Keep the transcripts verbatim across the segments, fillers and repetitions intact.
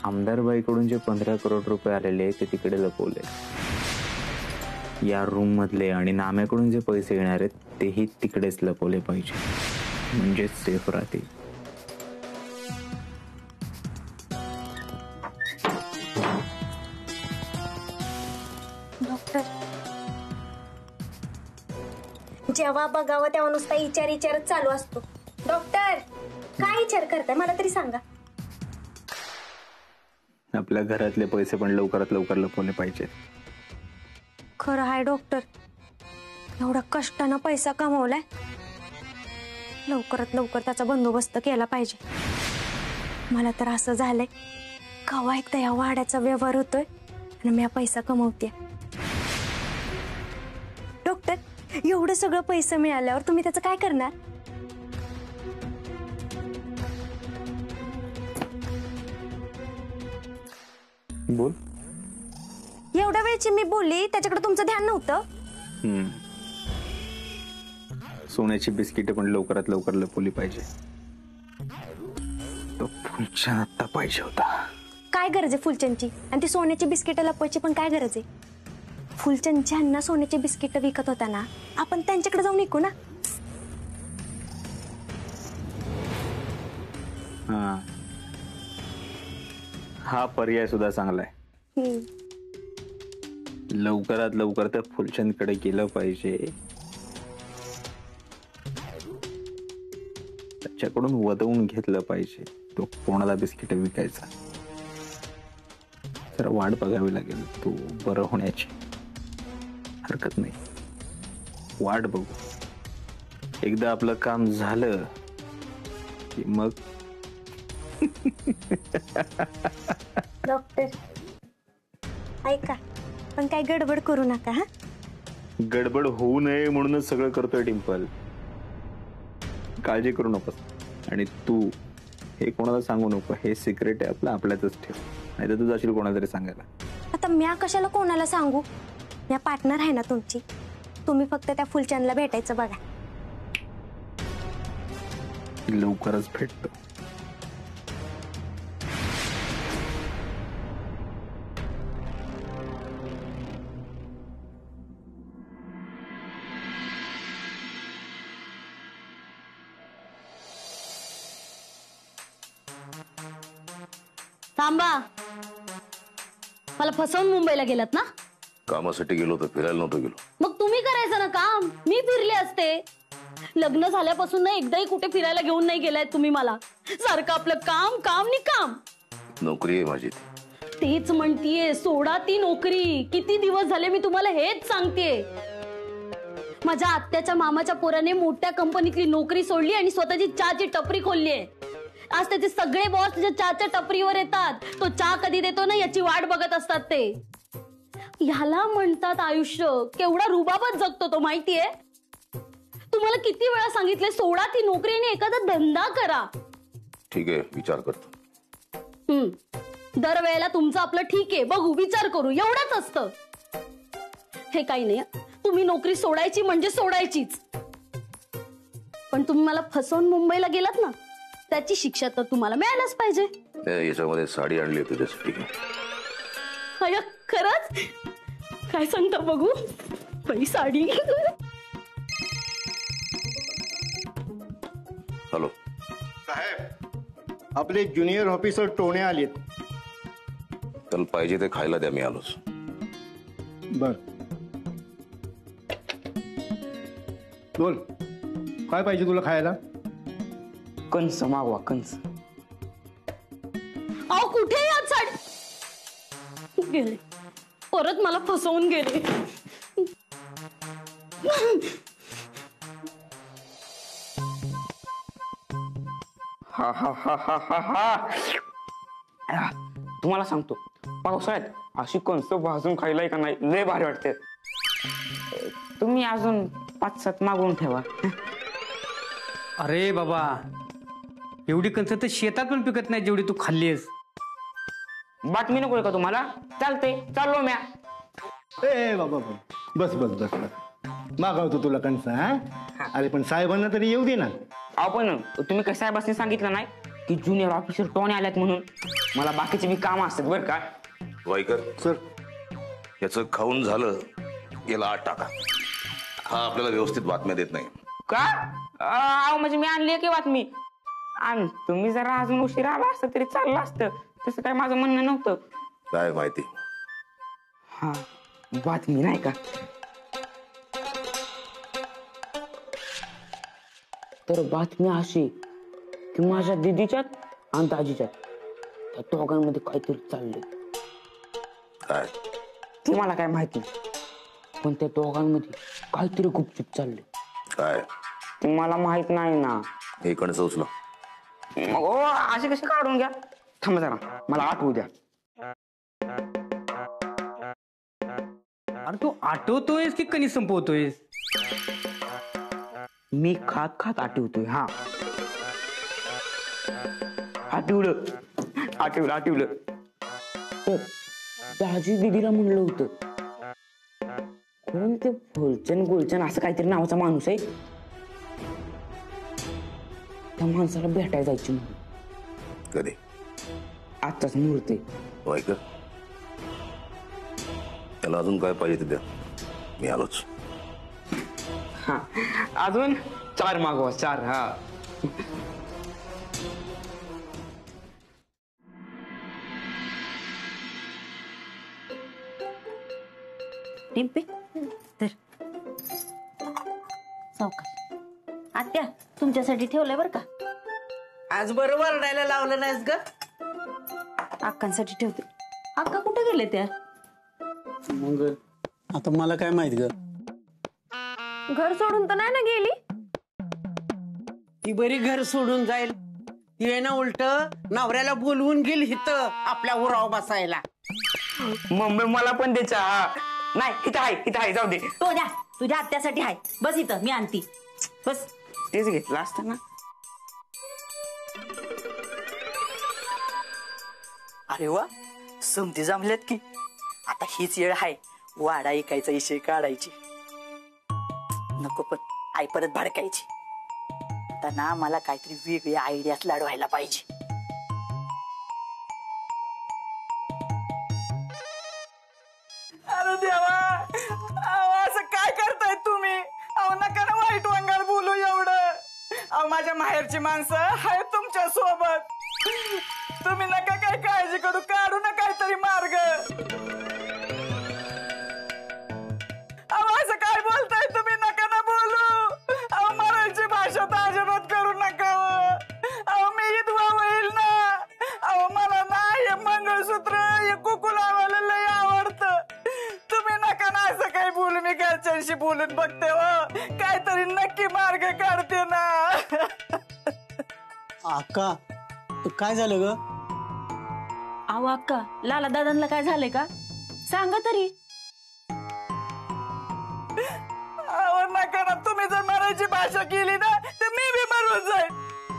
आमदारबाईकडून जे पंधरा करोड रुपये आलेले ते तिकडे लपवले. या रूम मधले आणि नाम्याकडून जे पैसे येणार आहेत तेही तिकडेच लपवले पाहिजे, म्हणजे सेफ राहतील. डॉक्टर, जेव्हा बघावं तेव्हा नुसता विचार विचारच चालू असतो. डॉक्टर, काय विचार करताय मला तरी सांगा. आपल्या घरातले पैसे पण लवकरात लवकर लपवले पाहिजे. खरं आहे डॉक्टर, एवढा कष्टानं पैसा कमवलाय, लवकरात लवकर त्याचा बंदोबस्त केला पाहिजे. मला तर असं झालंय, कवा एकदा या वाड्याचा व्यवहार होतोय आणि मी पैसा कमवते. डॉक्टर, एवढं सगळं पैसे मिळाल्यावर तुम्ही त्याचं काय करणार? बोल. एवढ्या वेळची मी बोलली, त्याच्याकडे तुमचं ध्यान नव्हतं. सोन्याची बिस्किट पण लवकरात लवकर लपवली पाहिजे. तो फुलचंद आता पाहिजे होता. काय गरज आहे फुलचंदची? आणि ती सोन्याची बिस्किट लपवायची पण काय गरज आहे? फुलचंद ज्यांना सोन्याची बिस्किट विकत होता ना, आपण त्यांच्याकडे जाऊन विकू ना. हा हा पर्याय सुद्धा चांगला आहे. लवकरात लवकर तर फुलचंदकडे गेलं पाहिजे, त्याच्याकडून वदवून घेतलं पाहिजे. तो कोणाला बिस्किट विकायचा, तर वाट बघावी लागेल तो बरं होण्याची. हरकत नाही, वाट बघू. एकदा आपलं काम झालं की मग. डॉक्टर ऐका, पण काय गडबड करू नका. हा, गडबड होऊ नये म्हणूनच सगळं करतोय डिंपल. काळजी करू नकोस. आणि तू हे कोणाला सांगू नको, हे सिक्रेट आहे आपलं, आपल्यातच ठेव. नाही तर तू जाशील कोणाला तरी सांगायला. आता म्या कशाला कोणाला सांगू? म्या पार्टनर आहे ना तुमची. तुम्ही फक्त त्या फुलचंदला भेटायचं बघा. लवकरच भेटतो. थांबा, मला फसवून मुंबईला गेलात ना? कामासाठी गेलो तर फिरायला नव्हतो गेलो. मग तुम्ही करायचं ना काम, मी फिरले असते. लग्न झाल्यापासून ना एकदाही कुठे फिरायला घेऊन नाही गेलाय तुम्ही मला. सारखं आपलं काम काम नि काम. नोकरी आहे माझी. तेच म्हणतीये, सोडा ती नोकरी. किती दिवस झाले मी तुम्हाला हेच सांगतेय. माझ्या आत्याच्या मामाच्या पोराने मोठ्या कंपनीतली नोकरी सोडली आणि स्वतःची चहाची टपरी खोलली आहे. आज त्याचे सगळे बॉस त्याच्या चहाच्या टपरीवर येतात. तो चहा कधी देतो ना याची वाट बघत असतात ते. ह्याला म्हणतात आयुष्य. केवढा रुबाबत जगतो तो माहितीये? तुम्हाला किती वेळा सांगितले, सोडा ती नोकरी आणि एखादा धंदा करा. ठीक आहे, विचार करतो. हम्म दरवेळेला तुमचं आपलं ठीक आहे, बघू, विचार करू, एवढंच असतं. हे काही नाही, तुम्ही नोकरी सोडायची म्हणजे सोडायचीच. पण तुम्ही मला फसवून मुंबईला गेलात ना, त्याची शिक्षा तर तुम्हाला मिळायलाच पाहिजे. याच्यामध्ये साडी आणली तुझ्यासाठी. अय खरंच? काय सांगता बघू? बाई साडी. हॅलो साहेब, आपले ज्युनियर ऑफिसर टोणे आलेत. त्याला पाहिजे ते खायला द्या, मी आलोच. बर, बोल, काय पाहिजे तुला खायला? कंस मागवा, कंस. अहो कुठे यात साडी गेले, परत मला फसवून गेले. हा हा हा हा हा हा. तुम्हाला सांगतो, पावसाळ्यात अशी कंस भाजून खायला का नाही, लय भारी वाटते. तुम्ही अजून पाच सात मागवून ठेवा. अरे बाबा, एवढी कंस तर शेतात पण पिकत नाही जेवढी तू खाल्लीस. बातमी नको का तुम्हाला? चालते, चाललो म्या. ए बाबा, बस बस बस बस, मागवतो तुला कंस. हा, अरे पण साहेबांना तरी येऊ दे ना. अहो पण तुम्ही कसं साहेबांनी सांगितलं नाही, की ज्युनियर ऑफिसर टोने आल्यात म्हणून. मला बाकीचे बी काम असतात बरं का. वाईकर सर याचं खाऊन झालं, याला आत टाका. हा आपल्याला व्यवस्थित बातम्या देत नाही. का अहो म्हणजे मी आणली की बातमी. आणि तुम्ही जरा अजून उशिरा आला असतं तरी चाललं असतं. तसं काय माझं म्हणणं नव्हतं. काय माहिती? हा बातमी नाही का, तर बातमी अशी की माझ्या दीदीच्यात आणि दाजीच्यात त्या दोघांमध्ये काहीतरी चाललंय. काय? तुम्हाला काय माहिती, पण त्या दोघांमध्ये काहीतरी गुपचूप चाललंय. काय? तुम्हाला माहित नाही ना. हे कणसं उचला. ओ असे कसे काढून घ्या. थांबा जरा, मला आठवू द्या. अरे तू आठवतोयस की कणी संपवतोयस? मी खात खात आठवतोय. हा आठवलं आठवलं आठवलं तर दाजी दीदीला म्हणलं होतं, कोण ते फुलचंद गोलचंद असं काहीतरी नावाचा माणूस आहे, त्या माणसाला भेटायला जायची म्हणून. कधी? आजचाच मुहूर्त आहे. वाईकर त्याला अजून काय पाहिजे ते द्या, मी आलोच. हा अजून चार मागवा, चार. हा डिंपे तर सावकाश. आत्या तुमच्यासाठी ठेवलंय बरं का. आज बरोबर रडायला लावलं नाहीस ग. अक्कांसाठी ठेवते. अक्का कुठे गेले त्या? मग आता मला काय माहित ग. घर सोडून तर नाही ना गेली? ती बरी घर सोडून जाईल. ती ना उलट नवऱ्याला बोलवून गेली इथं आपल्या उराव बसायला. मम्मी मला पण दे चहा. नाही इथं आहे, इथं आहे, जाऊ दे. तो द्या, तुझ्या आत्यासाठी आहे. बस इथं, मी आणती. बस. तेच घेतलं असतं ना. अरे वा, समती जमल्यात की. आता हीच वेळ आहे वाडा ऐकायचा विषय काढायची. नको पण आई परत भडकायची. आता ना मला काहीतरी वेगळी आयडियाच लाडवायला पाहिजे. अरे देवा, अहो असं काय करताय तुम्ही? अहो नका ना वाईट वंगार बोलू एवढं. अहो माझ्या माहेरची माणसं आहेत तुमच्या सोबत. तुम्ही नका काय काळजी करू, काढू ना काहीतरी मार्ग. अहो असं काय बोलताय तुम्ही? नका ना बोलू. अहो मरायची भाषा तर अजिबात करू नका. अहो मी विधवा होईल ना. अहो मला ना हे मंगळसूत्र, हे कुकू लावायला लय आवडतं. तुम्ही नका ना असं काही बोलू. मी घरच्यांशी बोलून बघते हो, काहीतरी नक्की मार्ग काढते ना. अक्का काय झालं ग? अहो अक्का, लाला दादांना काय झालंय का? सांगा तरी. अहो नका ना. तुम्ही जर मरायची भाषा केली ना तर मी बी मरून जाईल.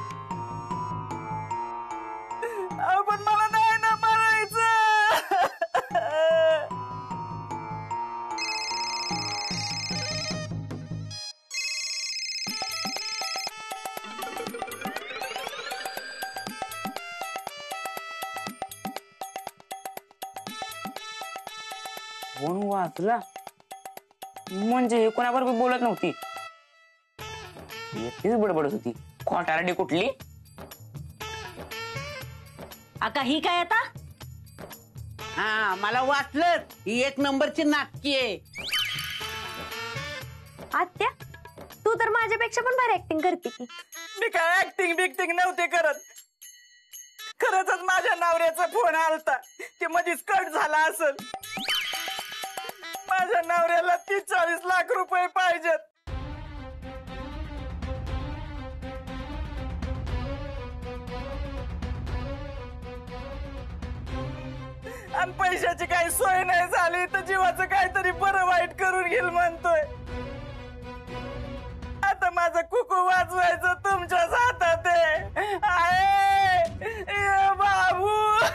अहो पण मला नाही ना मरायचं. फोन वाचला म्हणजे हे कोणाबरोबर बोलत नव्हती, एकटीच बडबडत होती. खोटारडी कुठली. अक्का ही काय आता? हा मला वाटलं ही एक नंबरची नाटकी आहे. आत्या, तू तर माझ्यापेक्षा पण भारी ऍक्टिंग करते की. मी काय ऍक्टिंग बिक्टिंग नव्हते करत. खरंच माझ्या नवऱ्याचा फोन आलता, ते मध्येच कट झाला असेल. माझ्या नवऱ्याला तीस चाळीस लाख रुपये पाहिजेत. आणि पैशाची काही सोय नाही झाली तर जीवाचं काहीतरी बरं वाईट करून घेईल म्हणतोय. आता माझं कुकू वाचवायचं तुमच्याच हातात आहे. आहे बाबू.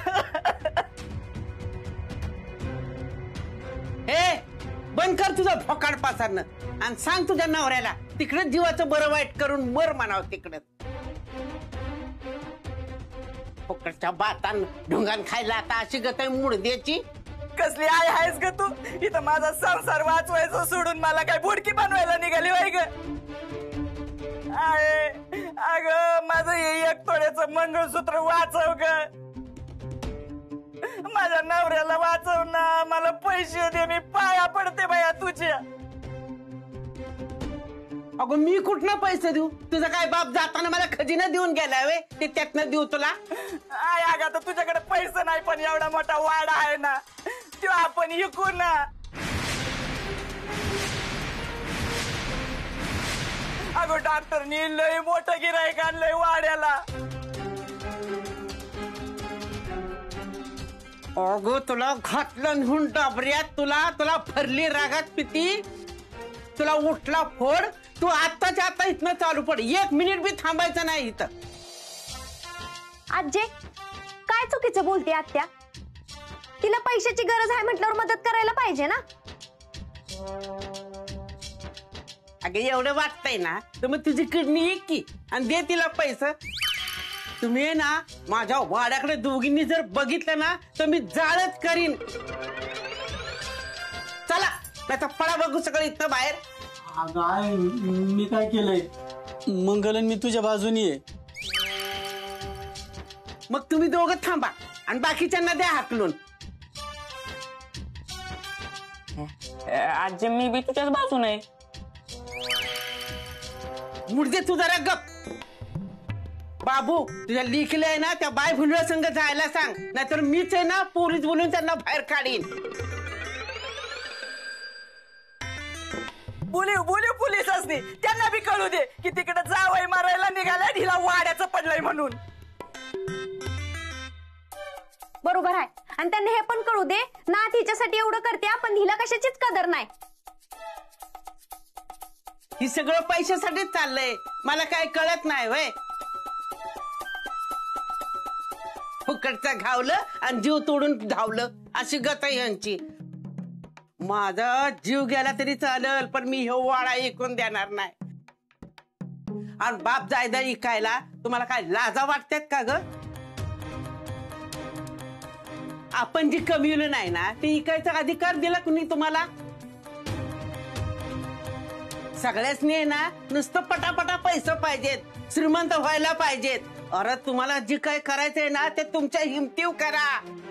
हे बंद कर तुझं फोकाड पाचारणं आणि सांग तुझ्या नवऱ्याला तिकडे जीवाचं बरं वाईट करून मर म्हणावं तिकडे. फुकटच्या बातान ढुंगान खायला आता अशी गत आहे मुडद्याची. कसली आई आहेस ग तू? इथं माझा संसार वाचवायचं सोडून मला काय बुडकी बनवायला निघाली वाय ग? आहे अग माझं हे एक तोड्याचं मंगळसूत्र वाचव ग. माझ्या नवऱ्याला वाचव ना, मला पैसे दे, मी पाया पडते बाया तुझ्या. अगं मी कुठनं पैसे देऊ? तुझा काय बाप जाताना मला खजिना देऊन गेलाय वे, ते त्यातनं देऊ तुला? आय अगं आता तुझ्याकडे पैसे नाही पण एवढा मोठा वाडा आहे ना, तो आपण विकू ना. अगं डॉक्टरनी लय मोठं गिराईक आणलंय वाड्याला. अगं तुला घातलं नेऊन डाबऱ्यात, तुला तुला फरली रागात पिती, तुला उठला फोड. तू आत्ताच्या आता इथनं चालू पड, एक मिनिट बी थांबायचं नाही इथं. आजे काय चुकीचं बोलते आत्या? तिला पैशाची गरज आहे म्हटल्यावर मदत करायला पाहिजे ना. अगं एवढं वाटतंय ना तर मग तुझी किडनी एक की आणि दे तिला पैसे. तुम्ही ना माझ्या वाड्याकडे दोघींनी जर बघितलं ना तर मी जाळच करीन. चला त्याचा पळा बघू सगळं इथं बाहेर. अगं आई मी काय केलंय? मंगलन मी तुझ्या बाजूनी आहे. मग तुम्ही दोघं थांबा आणि बाकीच्यांना द्या हाकलून. आजी मी बी तुझ्याच बाजूने. मुडदे तू जरा गप. बाबू तुझ्या लिखले आहे ना त्या बाय भुलव्या संघ जायला सांग, नाहीतर मीच आहे ना पोलीस बोलून त्यांना बाहेर काढीन. बोलीव बोलीव पोलीस असते, त्यांना बी कळू दे की तिकडे जावई मारायला निघाल्या, हिला वाड्याचं पडलंय म्हणून. बरोबर आहे, आणि त्यांना हे पण कळू दे ना तिच्यासाठी एवढं करते पण हिला कशाचीच कदर नाही. ही सगळं पैशासाठीच चाललंय, मला काय कळत नाही वय. फुकटचं घावलं आणि जीव तोडून धावलं अशी गत आहे यांची. माझा जीव गेला तरी चालेल पण मी हे वाडा ऐकून देणार नाही. आणि बाप जायदा इकायला तुम्हाला काय लाजा वाटतात का ग? आपण जी कमविलं नाही ना ते इकायचा अधिकार दिला कुणी तुम्हाला? सगळ्याचनी ना नुसतं पटापटा पैसे पाहिजेत, श्रीमंत व्हायला पाहिजेत. अरे तुम्हाला जे काय करायचंय ना ते तुमच्या हिमतीव करा.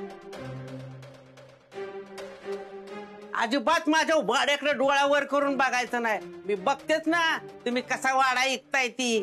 अजिबात माझ्या वाड्याकडे डोळ्यावर करून बघायचं नाही. मी बघतेच ना तुम्ही कसा वाडा ऐकताय ती.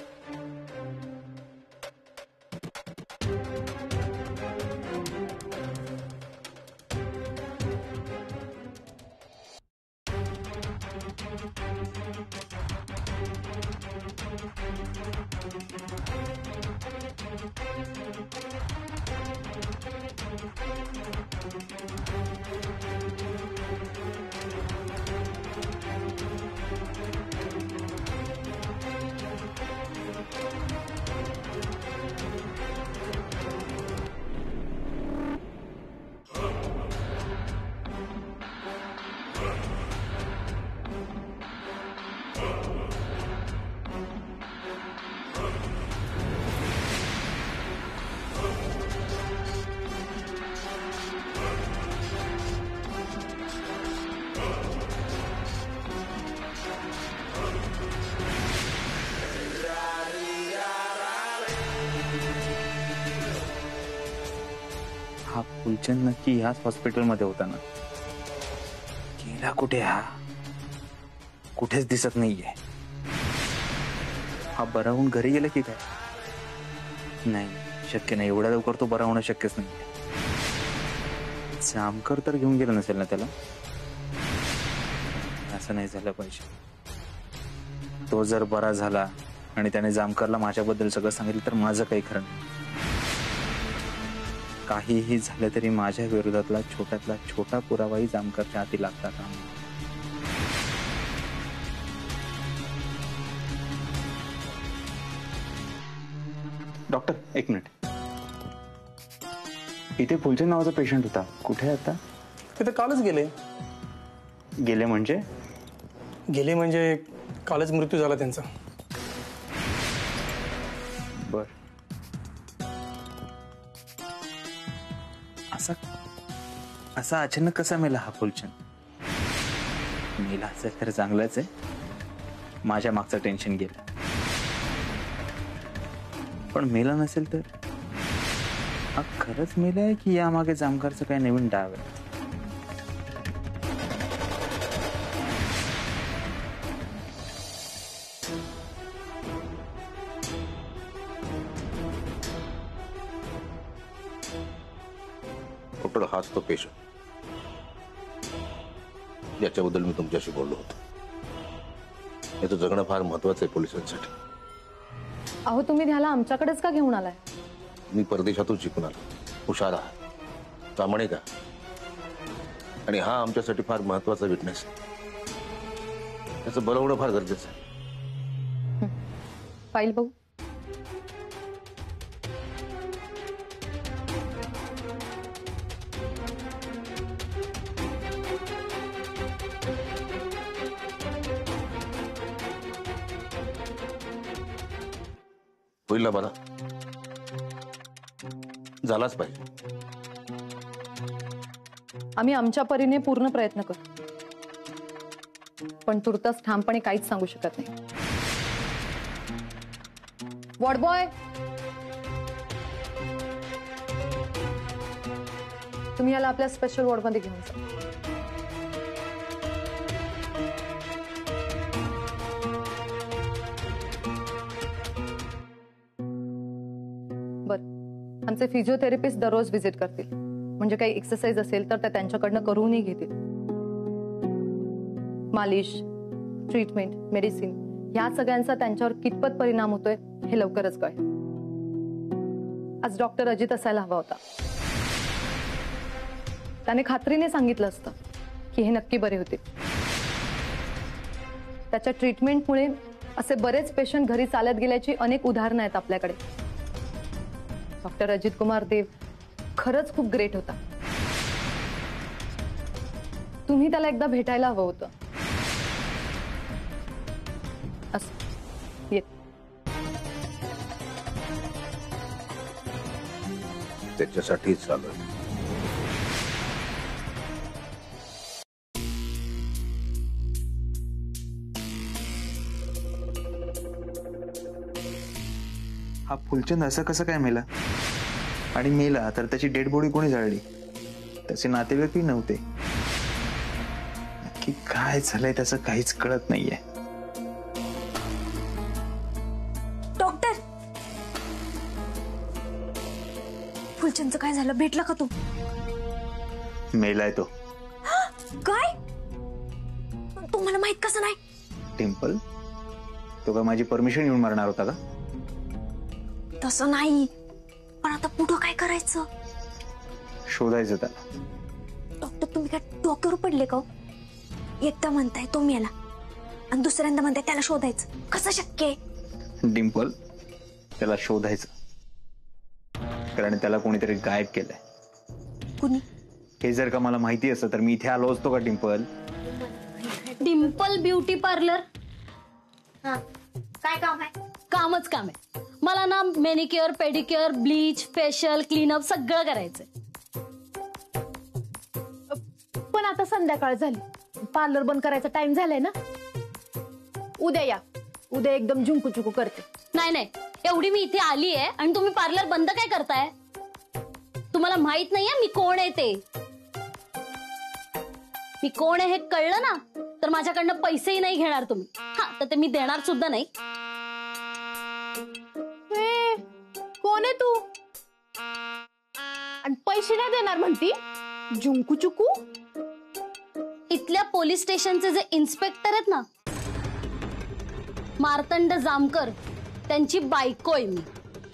हा फुलचंद नक्की ह्याच हॉस्पिटलमध्ये होता ना? गेला कुठे हा? कुठेच दिसत नाहीये. हा बरा होऊन घरी गेला की काय? नाही शक्य नाही, एवढ्या लवकर तो बरा होणं शक्यच नाही. जामकर तर घेऊन गेला नसेल ना त्याला? असं नाही झालं पाहिजे. तो जर बरा झाला आणि त्याने जामकरला माझ्याबद्दल सगळं सांगितलं तर माझं काही खरं नाही. काहीही झालं तरी माझ्या विरोधातला छोट्यातला छोटा पुरावाही जामकरच्या हाती लागता कामा नये. डॉक्टर एक मिनिट. इथे फुलचंद नावाचा पेशंट होता, कुठे आता? तिथे कालच गेले. गेले म्हणजे? गेले म्हणजे कालच मृत्यू झाला त्यांचा. बर असा असा अचानक कसा मेला हा फुलचंद? मेला असेल तर चांगलंच आहे, माझ्या मागचं टेन्शन गेलं. पण मेला नसेल तर हा खरंच मेलाय की यामागे जामकारचं काही नवीन डाव आहे? डॉक्टर, हाच तो पेशंट याच्याबद्दल मी तुमच्याशी बोललो होतो. याचं जगणं फार महत्वाचं आहे पोलिसांसाठी. अहो तुम्ही ह्याला आमच्याकडेच का घेऊन आलाय? मी परदेशातून शिकून आलो. हुशार आहे, प्रामाणिक आहे, आणि हा आमच्यासाठी फार महत्वाचा विटनेस आहे. त्याचं बरं होणं फार गरजेचं आहे. फाईल बघू. होईल ना मला? झालाच पाहिजे. आम्ही आमच्या परीने पूर्ण प्रयत्न करू, पण तुर्तास ठामपणे काहीच सांगू शकत नाही. वॉर्ड बॉय, तुम्ही याला आपल्या स्पेशल वॉर्डमध्ये घेऊन जा. आमचे फिजिओथेरपिस्ट दररोज व्हिजिट करतील, म्हणजे काही एक्सरसाइज असेल तर त्या त्यांच्याकडनं करूनही घेतील. मालिश, ट्रीटमेंट, मेडिसिन ह्या सगळ्यांचा त्यांच्यावर कितपत परिणाम होतोय हे लवकरच कळेल. आज डॉक्टर अजित असायला हवा होता. त्याने खात्रीने सांगितलं असतं की हे नक्की बरे होतील. त्याच्या ट्रीटमेंटमुळे असे बरेच पेशंट घरी चालत गेल्याची अनेक उदाहरणं आहेत आपल्याकडे. डॉक्टर अजित कुमार देव खरंच खूप ग्रेट होता. तुम्ही त्याला एकदा भेटायला हवं होतं. असं येत. त्याच्यासाठीच चालू आहे. हा फुलचंद असं कसं काय मेला? आणि मेला तर त्याची डेड बॉडी कोणी जाळली? त्याचे नातेवाईकही नव्हते. नक्की काय झालंय त्याचं काहीच कळत नाहीये. डॉक्टर, फुलचंदचं काय झालं? भेटला का तू? मेलाय तो. काय? तुम्हाला माहित कसं नाही? डिम्पल, तो का माझी परमिशन घेऊन मारणार होता का? तसं नाही, पण आता पुढं काय करायचं? शोधायचं त्याला. डॉक्टर, तुम्ही काय डोक्यावर पडले का? एकदा म्हणताय तो मेला आणि दुसऱ्यांदा म्हणताय त्याला शोधायचं. कसं शक्य आहे? डिम्पल, त्याला शोधायचं, कारण त्याला कोणीतरी गायब केलंय. कुणी? हे जर का मला माहिती असतं तर मी इथे आलो असतो का डिम्पल? Dimple beauty parlour. हा, काय काम आहे? कामच काम आहे. मला ना manicure, pedicure, bleach, facial, cleanup सगळं करायचंय. पण आता संध्याकाळ झाली, पार्लर बंद करायचा टाइम झालाय ना. उद्या या, उद्या एकदम झुंकू चुकू करते. नाही नाही, एवढी मी इथे आली आहे आणि तुम्ही पार्लर बंद काय करताय? तुम्हाला माहित नाहीये मी कोण आहे ते? मी कोण आहे हे कळलं ना तर माझ्याकडनं पैसेही नाही घेणार तुम्ही. हा, तर ते मी देणार सुद्धा नाही. कोण आहे तू? आणि पैसे नाही देणार म्हणती? झुंकू चुकू? इथल्या पोलीस स्टेशनचे जे इन्स्पेक्टर आहेत ना, मार्तंड जामकर, त्यांची बायको आहे मी.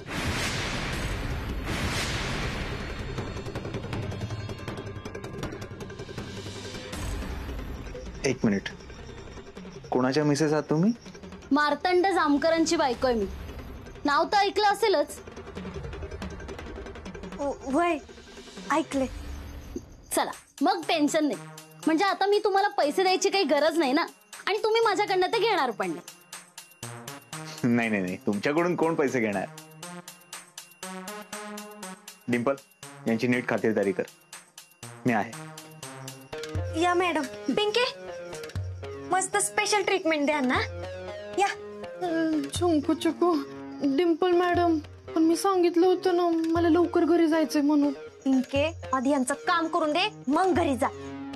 एक मिनिट, कोणाच्या मिसेस आहात तुम्ही? मार्तंड जामकरांची बायको आहे मी. नाव तर ऐकलं असेलच. वय ऐकले. चला मग टेन्शन नाही. म्हणजे आता मी तुम्हाला पैसे द्यायची काही गरज नाही ना, आणि तुम्ही माझ्याकडनं ते घेणार पण नाही. नाही नाही नाही, तुमच्याकडून कोण पैसे घेणार? डिम्पल, यांची नीट खातिरदारी कर. मी आहे. या मॅडम. पिंके मस्त स्पेशल ट्रीटमेंट द्या ना. या. चंकू चकू डिम्पल मॅडम, पण मी सांगितलं होतं ना मला लवकर घरी जायचंय म्हणून. पिंके आधी यांचं काम करून दे मग घरी जा.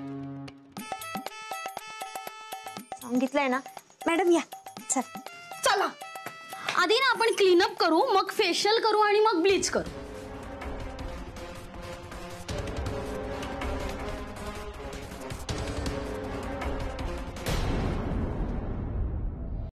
सांगितलंय ना मॅडम. या चल. चला आधी ना आपण क्लीनअप करू, मग फेशियल करू आणि मग ब्लीच करू.